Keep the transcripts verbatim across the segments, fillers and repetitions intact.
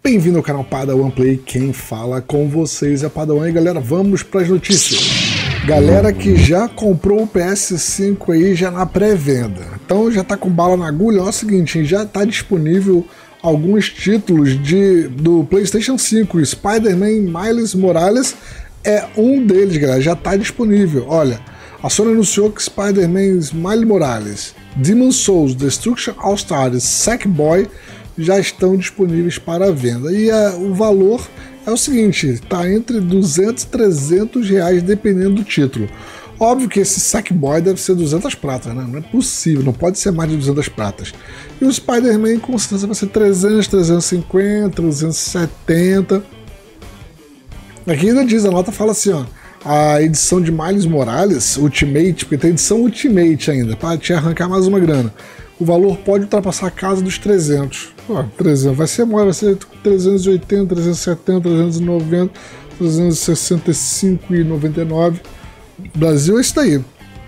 Bem-vindo ao canal Padawan Play, quem fala com vocês é Padawan. E galera, vamos para as notícias. Galera que já comprou o P S cinco aí já na pré-venda, então já tá com bala na agulha. Olha o seguinte, já tá disponível alguns títulos de, do PlayStation cinco. Spider-Man Miles Morales é um deles, galera, já tá disponível. Olha, a Sony anunciou que Spider-Man Miles Morales, Demon's Souls, Destruction All Stars, Sackboy já estão disponíveis para venda. E a, o valor é o seguinte, está entre duzentos e trezentos reais dependendo do título. Óbvio que esse Sackboy deve ser duzentas pratas, né? Não é possível, não pode ser mais de duzentas pratas. E o Spider-Man com certeza vai ser trezentos, trezentos e cinquenta, trezentos e setenta. Aqui ainda diz, a nota fala assim, ó, a edição de Miles Morales Ultimate, porque tem edição Ultimate ainda, para te arrancar mais uma grana. O valor pode ultrapassar a casa dos trezentos. Ó, trezentos, vai ser maior, vai ser trezentos e oitenta, trezentos e setenta, trezentos e noventa, trezentos e sessenta e cinco e noventa e nove. Brasil é isso daí.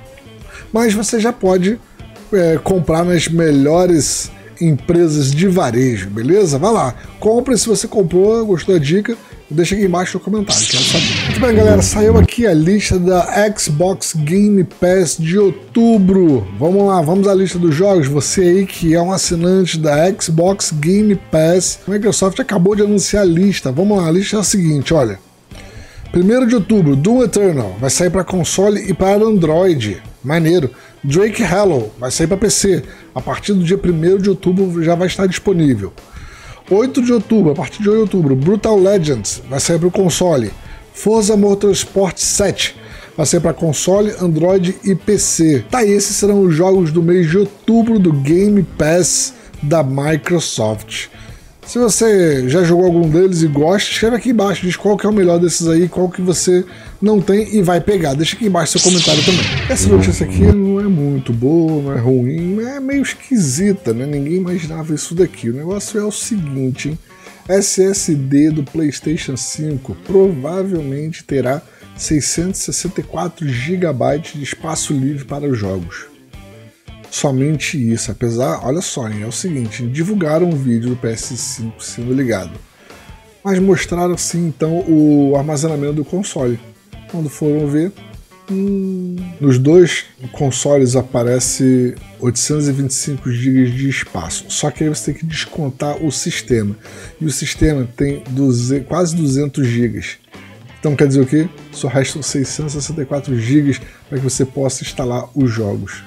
Mas você já pode é, comprar nas melhores empresas de varejo, beleza? Vai lá, compre se você comprou, gostou da dica, deixa aqui embaixo no comentário, quero saber. Muito bem, galera, saiu aqui a lista da Xbox Game Pass de outubro. Vamos lá, vamos à lista dos jogos. Você aí que é um assinante da Xbox Game Pass, a Microsoft acabou de anunciar a lista. Vamos lá, a lista é a seguinte, olha. primeiro de outubro, Doom Eternal, vai sair para console e para Android. Maneiro. Drake Hollow, vai sair para P C. A partir do dia primeiro de outubro já vai estar disponível. oito de outubro, a partir de oito de outubro, Brutal Legends vai sair para o console. Forza Motorsport sete vai sair para console, Android e P C. Tá, esses serão os jogos do mês de outubro do Game Pass da Microsoft. Se você já jogou algum deles e gosta, escreve aqui embaixo, diz qual que é o melhor desses aí, qual que você não tem e vai pegar. Deixa aqui embaixo seu comentário também. Essa notícia aqui não é muito boa, não é ruim, é meio esquisita, né? Ninguém imaginava isso daqui. O negócio é o seguinte, hein? S S D do PlayStation cinco provavelmente terá seiscentos e sessenta e quatro gigabytes de espaço livre para os jogos. Somente isso, apesar, olha só, hein, é o seguinte, divulgaram um vídeo do P S cinco sendo ligado, mas mostraram sim então o armazenamento do console. Quando foram ver, hum, nos dois consoles aparece oitocentos e vinte e cinco gigas de espaço, só que aí você tem que descontar o sistema, e o sistema tem duzentos, quase duzentos gigas. Então quer dizer o quê? Só restam seiscentos e sessenta e quatro gigas para que você possa instalar os jogos.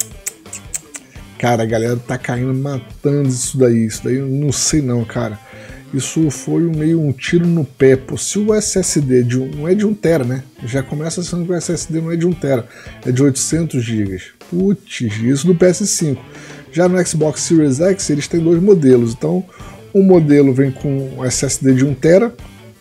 Cara, a galera tá caindo matando isso daí, isso daí eu não sei não, cara. Isso foi meio um tiro no pé, pô. Se o S S D de um, não é de um tera, né? Já começa sendo que o S S D não é de um tera, é de oitocentos gigas. Putz, isso do P S cinco. Já no Xbox Series X eles têm dois modelos, então um modelo vem com S S D de um tera,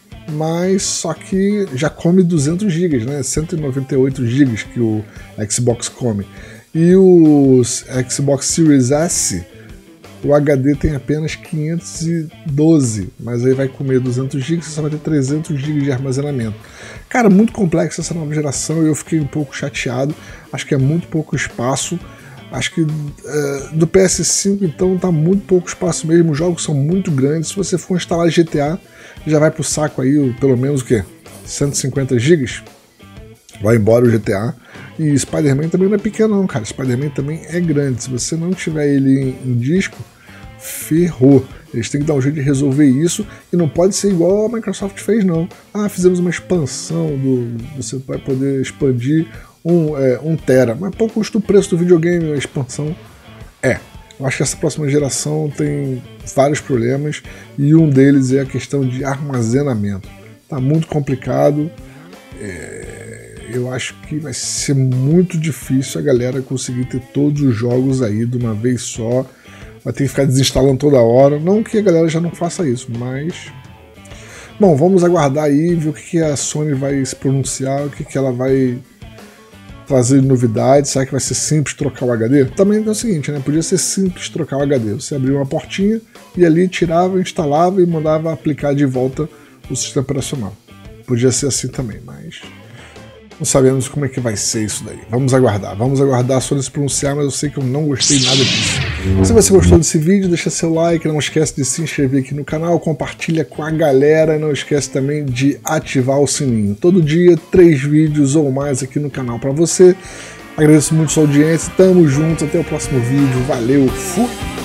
mas só que já come duzentos gigas, né? cento e noventa e oito gigas que o Xbox come. E o Xbox Series S, o H D tem apenas quinhentos e doze, mas aí vai comer duzentos gigas, você só vai ter trezentos gigas de armazenamento. Cara, muito complexa essa nova geração e eu fiquei um pouco chateado, acho que é muito pouco espaço. Acho que uh, do P S cinco então tá muito pouco espaço mesmo, os jogos são muito grandes. Se você for instalar G T A, já vai pro saco aí pelo menos o quê? cento e cinquenta gigas? Vai embora o G T A. E Spider-Man também não é pequeno não, cara. Spider-Man também é grande. Se você não tiver ele em, em disco, ferrou. Eles têm que dar um jeito de resolver isso. E não pode ser igual a Microsoft fez, não. Ah, fizemos uma expansão, do, você vai poder expandir um, é, um tera. Mas pouco custa o preço do videogame, a expansão. É. Eu acho que essa próxima geração tem vários problemas. E um deles é a questão de armazenamento. Tá muito complicado. É... Eu acho que vai ser muito difícil a galera conseguir ter todos os jogos aí de uma vez só. Vai ter que ficar desinstalando toda hora. Não que a galera já não faça isso, mas... Bom, vamos aguardar aí, ver o que a Sony vai se pronunciar, o que ela vai trazer de novidades. Será que vai ser simples trocar o H D? Também é o seguinte, né? Podia ser simples trocar o H D. Você abria uma portinha e ali tirava, instalava e mandava aplicar de volta o sistema operacional. Podia ser assim também, mas... não sabemos como é que vai ser isso daí. Vamos aguardar. Vamos aguardar a Sony se pronunciar, mas eu sei que eu não gostei nada disso. Se você gostou desse vídeo, deixa seu like, não esquece de se inscrever aqui no canal, compartilha com a galera e não esquece também de ativar o sininho. Todo dia, três vídeos ou mais aqui no canal para você. Agradeço muito a sua audiência, tamo junto, até o próximo vídeo, valeu, fui!